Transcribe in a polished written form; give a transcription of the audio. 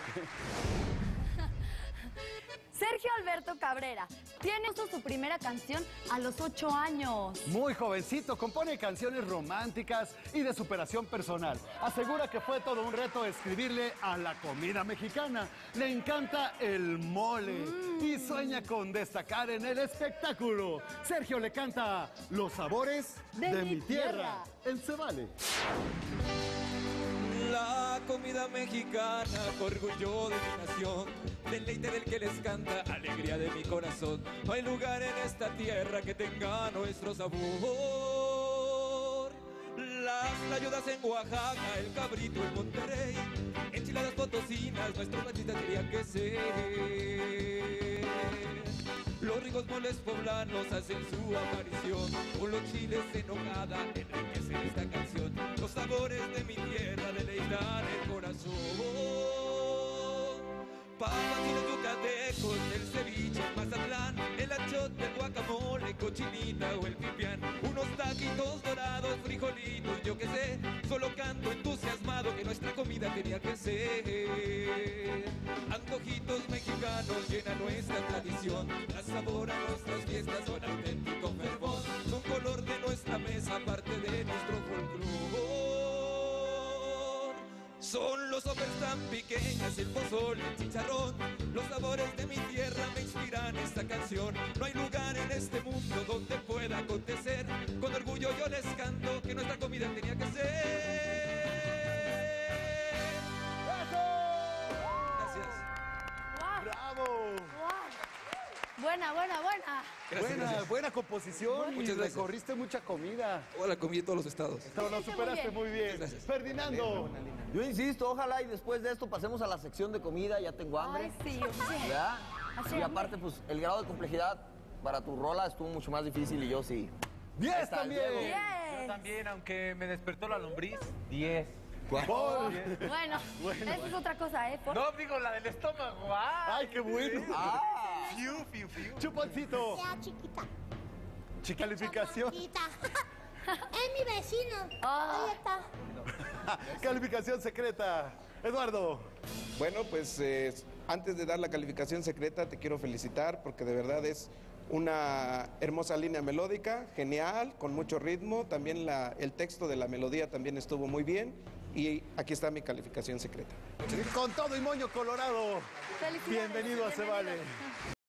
Sergio Alberto Cabrera tiene su primera canción a los 8 años. Muy jovencito, compone canciones románticas y de superación personal. Asegura que fue todo un reto escribirle a la comida mexicana. Le encanta el mole y sueña con destacar en el espectáculo. Sergio le canta Los sabores de mi tierra. En Se Vale. La comida mexicana, orgullo de mi nación, deleite del que les canta, alegría de mi corazón. No hay lugar en esta tierra que tenga nuestro sabor. Las tlayudas en Oaxaca, el cabrito en Monterrey, enchiladas potosinas, nuestros machistas querían que ser. Los ricos moles poblanos hacen su aparición, con los chiles en nogada enriquecen esta canción. Los sabores de mi tierra deleitan el corazón. Papas y los yucatecos, el ceviche, el Mazatlán, el achote, el guacamole, cochinita o el pipián. Unos taquitos dorados, frijolitos, yo qué sé. Solo canto entusiasmado que nuestra comida tenía que ser. Antojitos mexicanos llenan nuestra tradición. Da sabor a nuestras fiestas, son auténtico fervor. Son color de nuestra mesa, parte de nuestro folclor. Son los sopes tan pequeñas, el pozole, el chicharrón. Los sabores de mi tierra me inspiran esta canción. No hay lugar en este mundo donde pueda acontecer. Con orgullo yo les canto que nuestra comida tenía que ser. Gracias. ¡Wow! ¡Bravo! ¡Wow! Buena. Buena composición. Muchas y gracias. Recorriste mucha comida. Hola, comí en todos los estados. Pero lo superaste muy bien. Gracias. Ferdinando. Yo insisto, ojalá y después de esto pasemos a la sección de comida, ya tengo hambre. Ay, sí, oye. ¿Ya? Así Y es. aparte, pues, el grado de complejidad para tu rola estuvo mucho más difícil y yo sí. 10 está, también. Diego. Yes. También, aunque me despertó la lombriz, 10. Paul. Bueno, eso es otra cosa, ¿eh? No, digo, la del estómago. Ay, qué bueno. Ah, Fiu, fiu, fiu. Chuponcito. Sea chiquita. Calificación. Chiquita. Es mi vecino. Ah. Ahí está. Calificación secreta. Eduardo. Bueno, pues antes de dar la calificación secreta te quiero felicitar porque de verdad es una hermosa línea melódica, genial, con mucho ritmo. También el texto de la melodía también estuvo muy bien. Y aquí está mi calificación secreta. Con todo y moño colorado. Felicidades. Bienvenido a Se Vale.